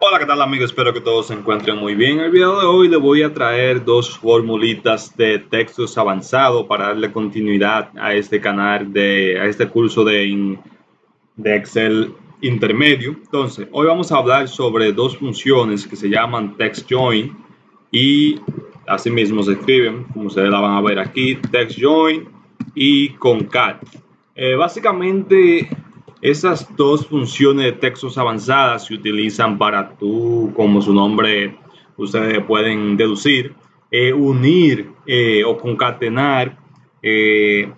Hola, ¿qué tal amigos? Espero que todos se encuentren muy bien. En el video de hoy les voy a traer dos formulitas de textos avanzados para darle continuidad a este canal, a este curso de Excel intermedio. Entonces, hoy vamos a hablar sobre dos funciones que se llaman TextJoin y así mismo se escriben, como ustedes la van a ver aquí, TextJoin y concat. Básicamente, esas dos funciones de textos avanzadas se utilizan para como su nombre ustedes pueden deducir, unir o concatenar eh,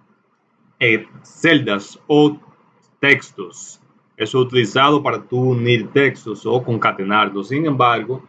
celdas o textos. Eso es utilizado para tú unir textos o concatenarlos. Sin embargo,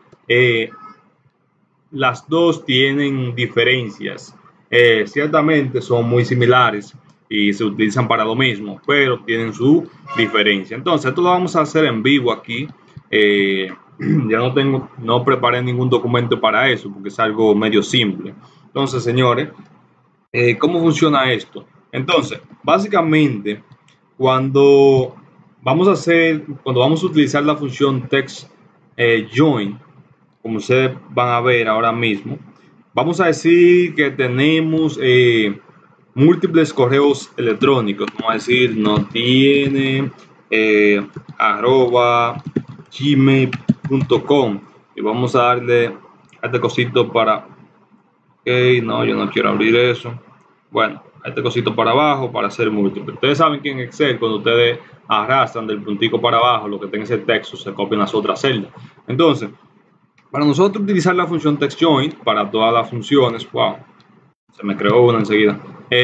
las dos tienen diferencias. Ciertamente son muy similares y se utilizan para lo mismo, pero tienen su diferencia. Entonces, esto lo vamos a hacer en vivo aquí. Ya no preparé ningún documento para eso porque es algo medio simple. Entonces, señores, ¿cómo funciona esto? Entonces, básicamente, cuando cuando vamos a utilizar la función text join, como ustedes van a ver ahora mismo, vamos a decir que tenemos múltiples correos electrónicos. Vamos a decir, no tiene arroba gmail.com y vamos a darle a este cosito para no, yo no quiero abrir eso. Bueno, este cosito para abajo para hacer múltiple. Ustedes saben que en Excel, cuando ustedes arrastran del puntico para abajo, lo que tenga ese texto se copia en las otras celdas. Entonces, para nosotros utilizar la función TextJoin para todas las funciones, wow, se me creó una enseguida.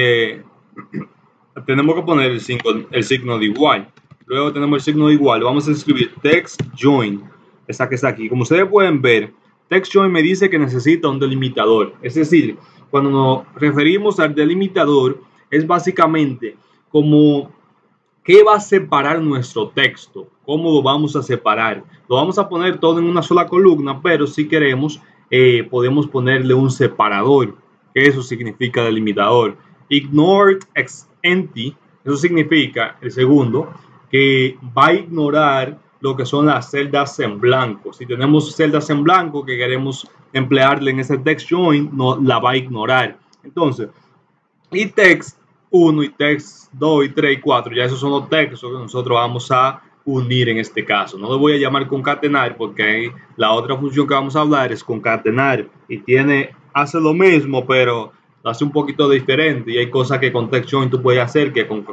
Tenemos que poner el signo de igual. Luego tenemos el signo de igual. Vamos a escribir TextJoin, esta que está aquí. Como ustedes pueden ver, TextJoin me dice que necesita un delimitador. Es decir, cuando nos referimos al delimitador, es básicamente como qué va a separar nuestro texto, cómo lo vamos a separar. Lo vamos a poner todo en una sola columna, pero si queremos, podemos ponerle un separador. Eso significa delimitador. Ignored ex empty, eso significa, el segundo, que va a ignorar lo que son las celdas en blanco. Si tenemos celdas en blanco que queremos emplearle en ese text join, no la va a ignorar. Entonces, y text 1 y text 2 y 3 y 4, ya esos son los textos que nosotros vamos a unir en este caso. No lo voy a llamar concatenar porque la otra función que vamos a hablar es concatenar y hace lo mismo, pero lo hace un poquito diferente y hay cosas que con text join tú puedes hacer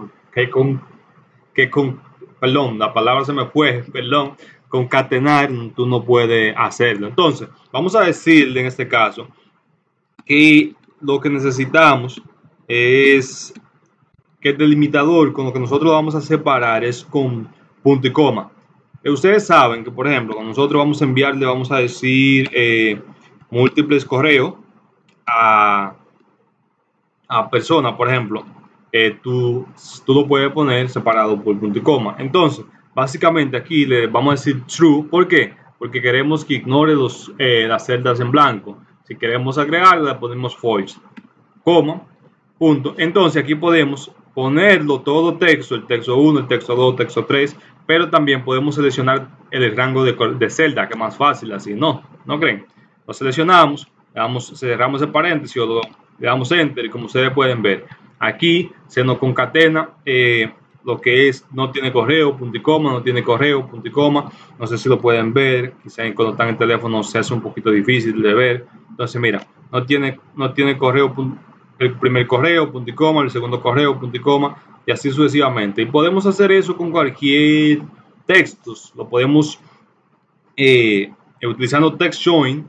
perdón, la palabra se me fue, perdón, concatenar tú no puedes hacerlo. Entonces, vamos a decirle en este caso que lo que necesitamos es que el delimitador con lo que nosotros vamos a separar es con punto y coma. Ustedes saben que, por ejemplo, cuando nosotros vamos a enviarle, vamos a decir múltiples correos a personas, por ejemplo, tú lo puedes poner separado por punto y coma. Entonces, básicamente aquí le vamos a decir true. ¿Por qué? Porque queremos que ignore las celdas en blanco. Si queremos agregarla, le ponemos false, coma, punto. Entonces aquí podemos ponerlo todo texto, el texto 1, el texto 2, el texto 3, pero también podemos seleccionar el rango de celda, que es más fácil así, ¿no creen? Lo seleccionamos, cerramos el paréntesis o le damos enter y como ustedes pueden ver, aquí se nos concatena lo que es no tiene correo, punto y coma, no tiene correo, punto y coma. No sé si lo pueden ver, quizás cuando están en el teléfono se hace un poquito difícil de ver. Entonces mira, no tiene correo, el primer correo, punto y coma, el segundo correo, punto y coma, y así sucesivamente. Y podemos hacer eso con cualquier texto. Lo podemos, utilizando TextJoin,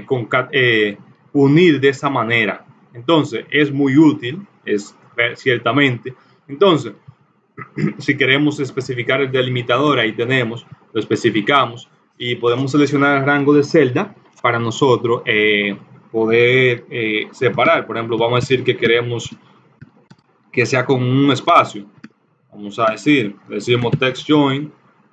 unir de esa manera. Entonces, es muy útil, ciertamente. Entonces, si queremos especificar el delimitador, ahí tenemos, lo especificamos y podemos seleccionar el rango de celda para nosotros poder separar. Por ejemplo, vamos a decir que queremos que sea con un espacio. Vamos a decimos text join,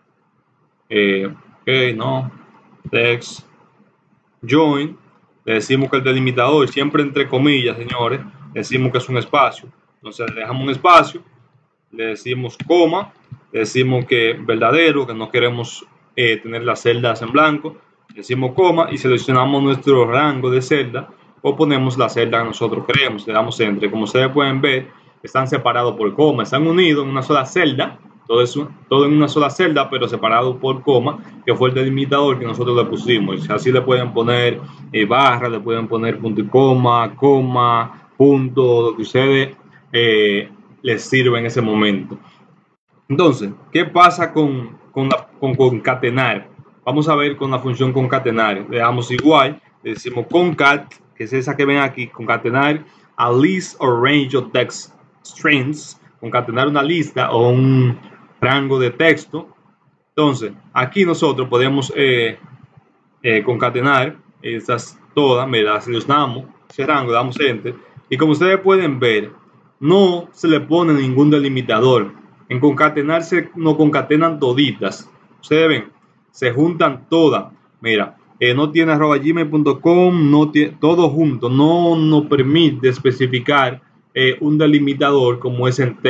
text join, le decimos que el delimitador siempre entre comillas, señores, decimos que es un espacio. Entonces le dejamos un espacio, le decimos coma, le decimos que verdadero, que no queremos tener las celdas en blanco, decimos coma y seleccionamos nuestro rango de celda o ponemos la celda que nosotros queremos, le damos entre. Como ustedes pueden ver, están separados por coma, están unidos en una sola celda, todo en una sola celda, pero separado por coma, que fue el delimitador que nosotros le pusimos. Así le pueden poner barra, le pueden poner punto y coma, punto, lo que ustedes les sirva en ese momento. Entonces, ¿qué pasa con concatenar? Vamos a ver con la función concatenar. Le damos igual, le decimos concat, que es esa que ven aquí, concatenar a list or range of text strings, concatenar una lista o un rango de texto. Entonces, aquí nosotros podemos concatenar estas todas, mira, las seleccionamos, ese rango, damos enter, y como ustedes pueden ver, no se le pone ningún delimitador. En concatenar no concatenan toditas. Ustedes ven, se juntan todas. Mira, no tiene @gmail.com, no tiene todo junto. No nos permite especificar un delimitador como es en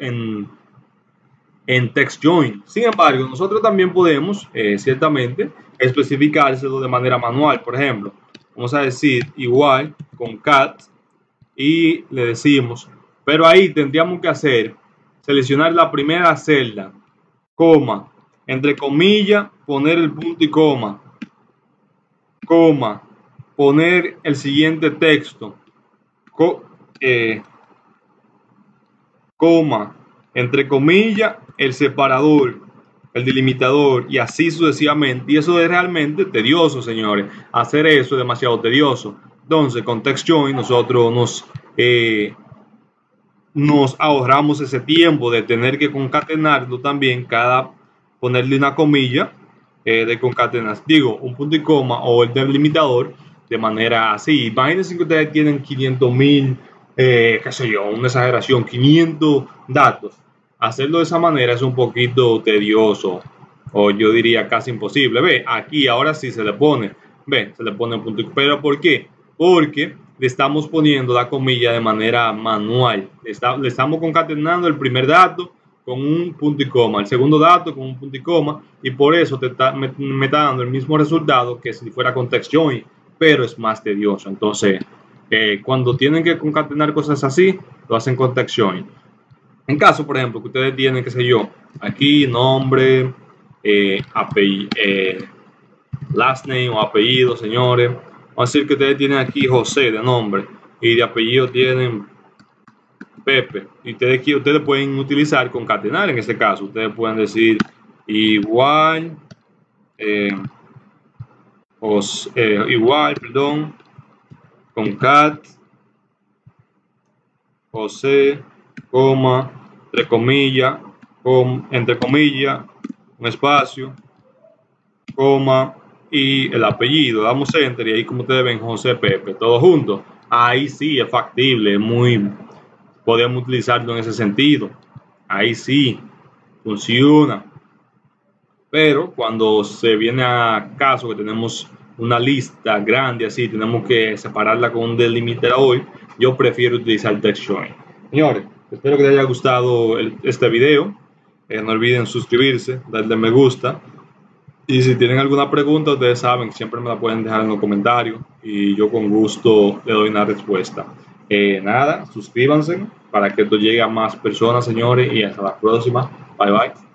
text join. Sin embargo, nosotros también podemos ciertamente especificárselo de manera manual. Por ejemplo, vamos a decir igual concat y le decimos, pero ahí tendríamos que hacer seleccionar la primera celda, coma, entre comillas, poner el punto y coma, poner el siguiente texto, coma, entre comillas, el separador, el delimitador y así sucesivamente. Y eso es realmente tedioso, señores. Hacer eso es demasiado tedioso. Entonces, con text join nosotros nos ahorramos ese tiempo de tener que concatenarlo también, ponerle una comilla de concatenar, digo, un punto y coma o el delimitador de manera así. Imagínense que ustedes tienen 500.000, qué sé yo, una exageración, 500 datos. Hacerlo de esa manera es un poquito tedioso, o yo diría casi imposible. Ve, aquí ahora sí se le pone, se le pone un punto y coma. ¿Pero por qué? Porque le estamos poniendo la comilla de manera manual. Le estamos concatenando el primer dato con un punto y coma, el segundo dato con un punto y coma, y por eso me está dando el mismo resultado que si fuera con text join, pero es más tedioso. Entonces, cuando tienen que concatenar cosas así, lo hacen con text join. En caso, por ejemplo, que ustedes tienen, qué sé yo, aquí nombre, last name o apellido, señores. Vamos a decir que ustedes tienen aquí José de nombre y de apellido tienen Pepe. Y ustedes pueden utilizar concatenar en este caso. Ustedes pueden decir igual, concat, José, coma, entre comillas, un espacio, coma y el apellido. Damos enter y ahí, como ustedes ven, José Pepe, todo junto. Ahí sí es factible, podemos utilizarlo en ese sentido. Ahí sí funciona. Pero cuando se viene a caso que tenemos una lista grande así, tenemos que separarla con un delimitador, yo prefiero utilizar text join. Señores, espero que les haya gustado este video. No olviden suscribirse, darle me gusta. Y si tienen alguna pregunta, ustedes saben, siempre me la pueden dejar en los comentarios y yo con gusto le doy una respuesta. Nada, suscríbanse para que esto llegue a más personas, señores, y hasta la próxima. Bye, bye.